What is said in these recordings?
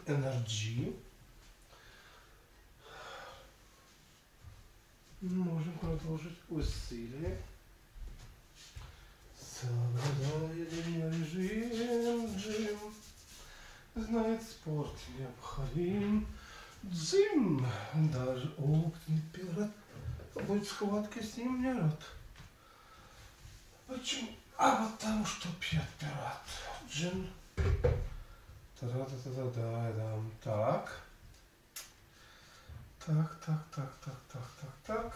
Energy. Можем продолжить усилие. Соблюдает режим джим. Знает спорт необходим. Джим. Даже опытный пират будет в схватке с ним не рад. Почему? А потому что пьет пират. Джин. Та-да-да-да-да-да. Так. Так.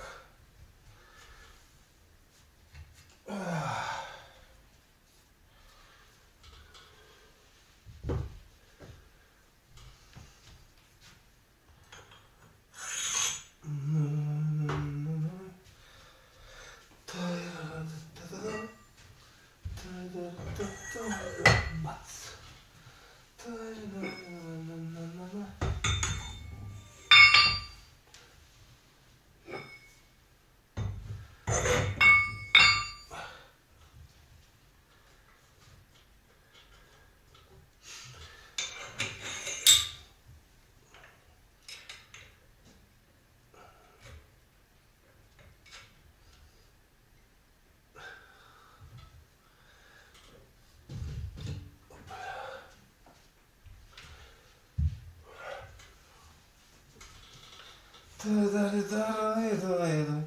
Да.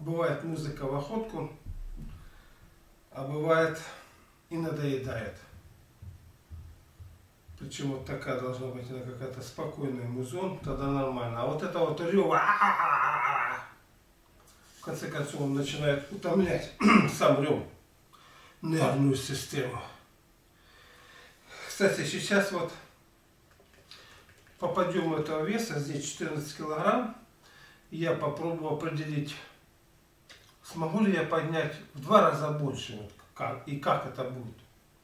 Бывает музыка в охотку, а бывает и надоедает. Причем вот такая должна быть какая-то спокойная музон, тогда нормально. А вот это вот рёва, в конце концов он начинает утомлять сам рёв нервную систему. Кстати, сейчас вот по подъему этого веса, здесь 14 килограмм, я попробую определить, смогу ли я поднять в 2 раза больше, вот как, и как это будет.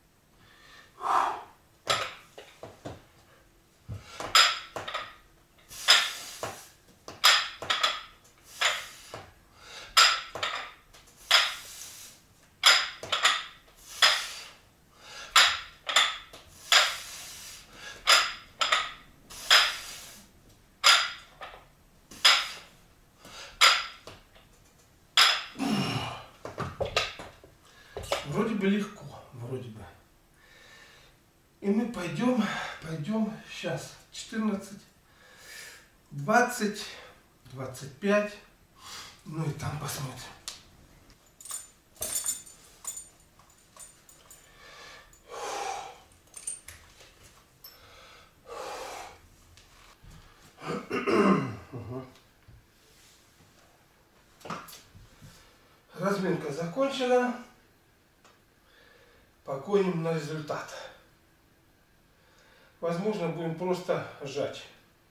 Вроде бы легко, вроде бы. И мы пойдем сейчас 14, 20, 25, ну и там посмотрим. Разминка закончена. Погоним на результат. Возможно, будем просто сжать.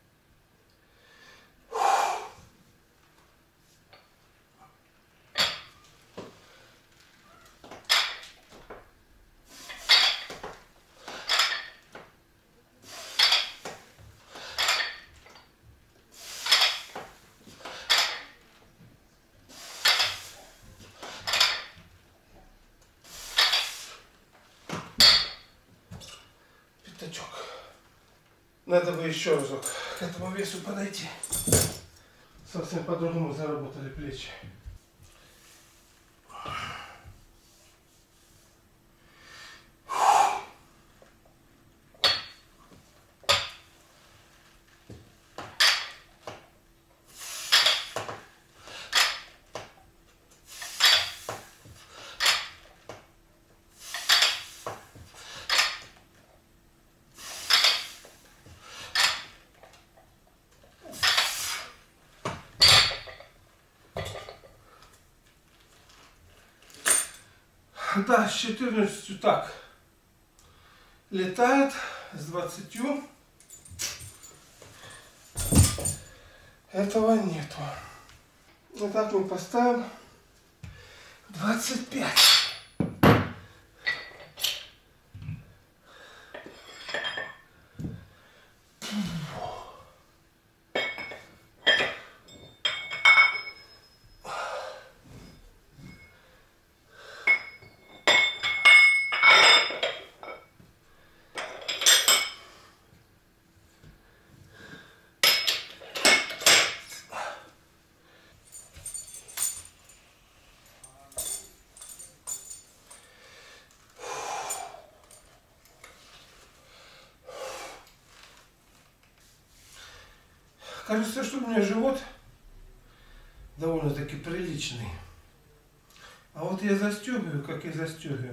Пятачок. Надо бы еще разок к этому весу подойти. Совсем по-другому заработали плечи. Да, с 14 так летает, с 20 этого нету. Вот так мы поставим 25. Кажется, что у меня живот довольно-таки приличный. А вот я застегиваю, как я застегиваю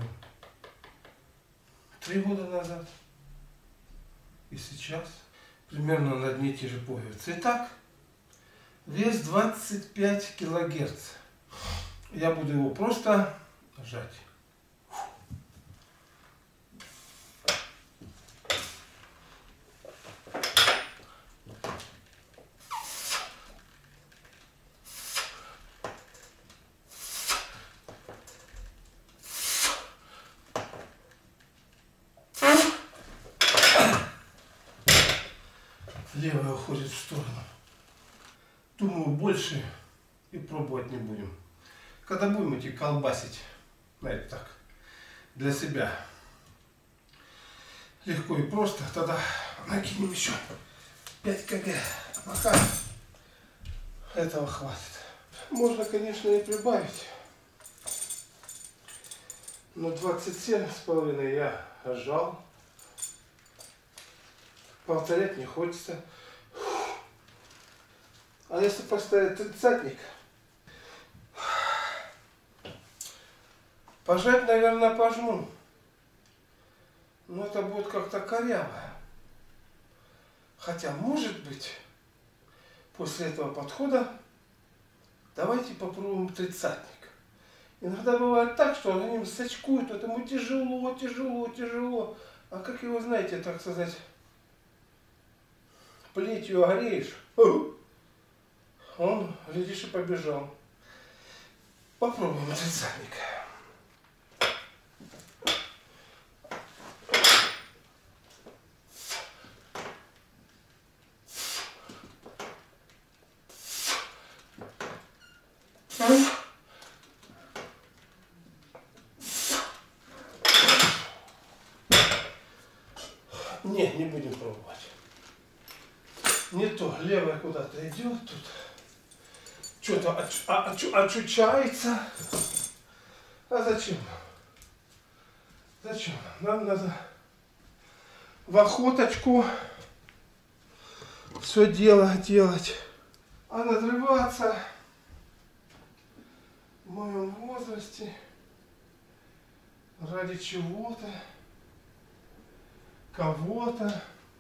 3 года назад. И сейчас примерно на одни и те же пуговицы. Итак, вес 25 килогерц. Я буду его просто сжать. Левая уходит в сторону. Думаю, больше и пробовать не будем. Когда будем идти колбасить, знаете, так, для себя, легко и просто, тогда накинем еще 5 кг. А пока этого хватит. Можно, конечно, и прибавить. Но 27,5 я сжал. Повторять не хочется. А если поставить 30-ник, Пожать, наверное, пожму. Но это будет как-то коряво. Хотя, может быть, после этого подхода давайте попробуем тридцатник. Иногда бывает так, что организм сачкует, вот ему тяжело, тяжело, тяжело. А как его, знаете, так сказать, плетью огреешь, он, глядишь, и побежал. Попробуем тридцатник. Нет, не будем пробовать. Не то, левая куда-то идет тут. Что-то очучается. А зачем? Зачем? Нам надо в охоточку все дело делать. А надрываться в моем возрасте ради чего-то, кого-то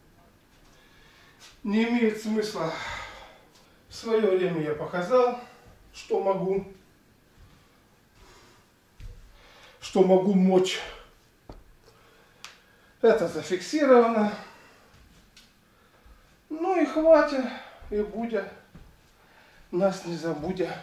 не имеет смысла. В свое время я показал, что могу мочь. Это зафиксировано. Ну и хватит, и будя нас не забудя.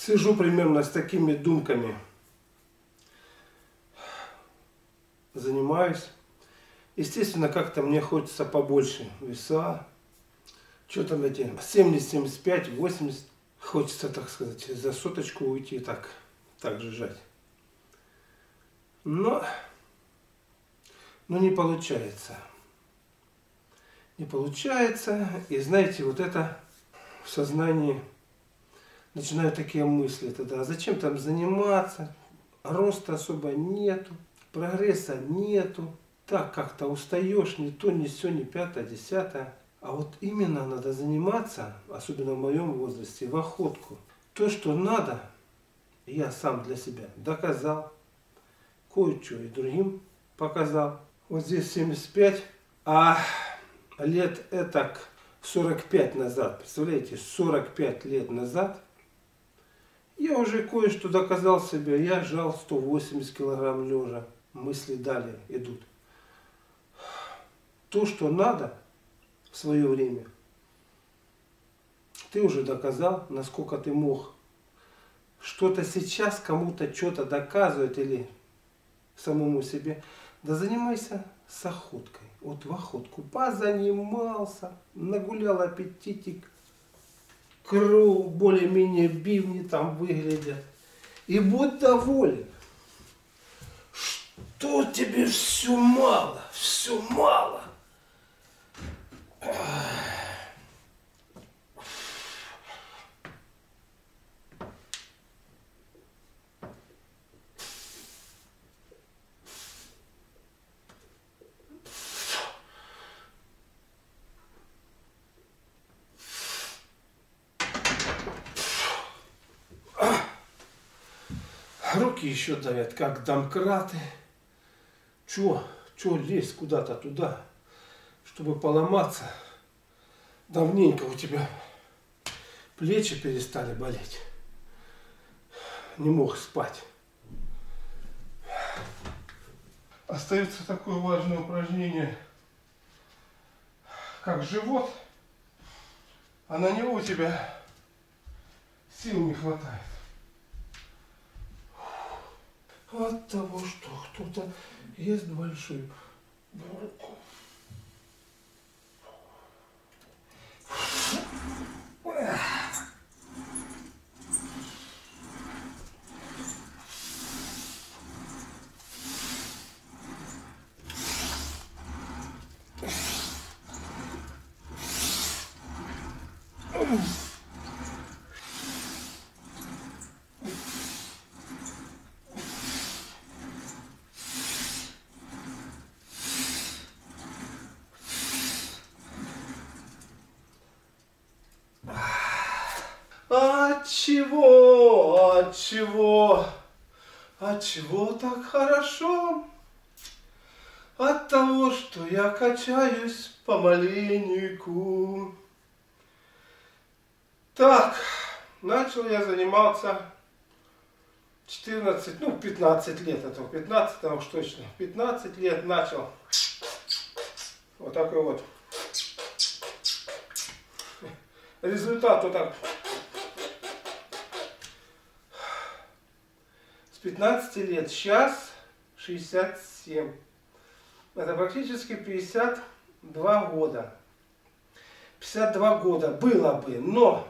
Сижу примерно с такими думками. Занимаюсь. Естественно, как-то мне хочется побольше веса. Что там эти 70, 75, 80. Хочется, так сказать, за соточку уйти, так же жать. Но не получается. Не получается. И знаете, вот это в сознании начинают такие мысли тогда. А зачем там заниматься? Роста особо нету. Прогресса нету. Так как-то устаешь, ни то, ни сё, ни пятое, десятое. А вот именно надо заниматься, особенно в моем возрасте, в охотку. То, что надо, я сам для себя доказал. Кое-что и другим показал. Вот здесь 75, а лет этак 45 назад, представляете, 45 лет назад, я уже кое-что доказал себе. Я жал 180 килограмм лежа. Мысли далее идут. То, что надо в свое время, ты уже доказал, насколько ты мог. Что-то сейчас кому-то что-то доказывает или самому себе. Да занимайся с охоткой. Вот в охотку позанимался, нагулял аппетитик, кровь, более-менее бивни там выглядят. И будь доволен. Что тебе все мало, все мало. Руки еще давят, как домкраты. Чё лезть куда-то туда, чтобы поломаться? Давненько у тебя плечи перестали болеть. Не мог спать. Остается такое важное упражнение, как живот, а на него у тебя сил не хватает. От того, что кто-то ест большую булку. От чего так хорошо? От того, что я качаюсь помаленьку. Так, начал я заниматься 14, 15 лет, это 15, уж точно, 15 лет начал. Вот такой вот. Результат вот так. С 15 лет, сейчас 67. Это практически 52 года. 52 года было бы, но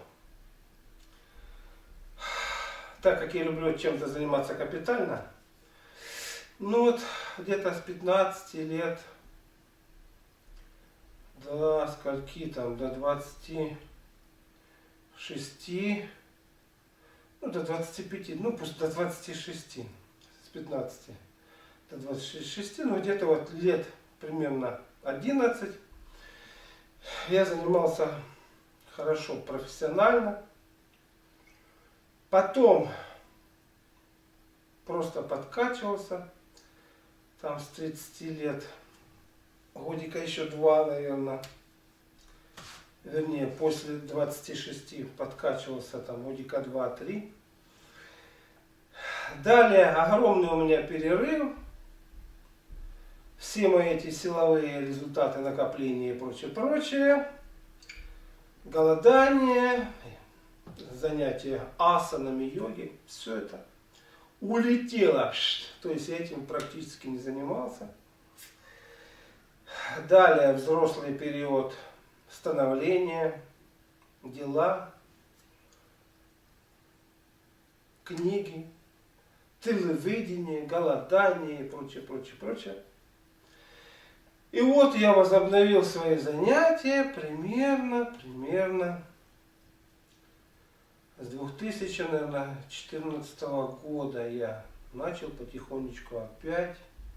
так как я люблю чем-то заниматься капитально, вот где-то с 15 лет до скольки там, до 26, до 25, пусть до 26, с 15 до 26, где-то вот лет примерно 11 я занимался хорошо, профессионально. Потом просто подкачивался, там с 30 лет, годика еще 2, наверное, вернее, после 26 подкачивался, там годика 2-3. Далее огромный у меня перерыв, все мои эти силовые результаты, накопления и прочее, голодание, занятия асанами, йоги, все это улетело. То есть я этим практически не занимался. Далее взрослый период становления, дела, книги, телевидение, голодание и прочее, прочее, прочее. И вот я возобновил свои занятия примерно с 2014 года я начал потихонечку опять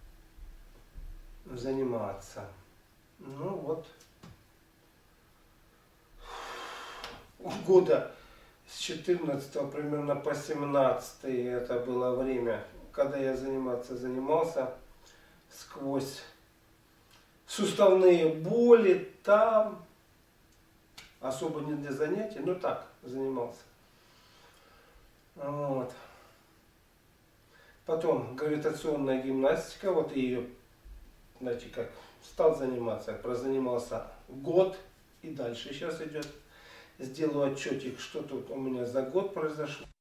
заниматься. Ну вот, года с 14 примерно по 17 это было время, когда я занимался сквозь суставные боли там, особо не для занятий, но так занимался. Вот. Потом гравитационная гимнастика, вот ее, знаете, как стал заниматься, прозанимался год и дальше сейчас идет. Сделаю отчетик, что тут у меня за год произошло.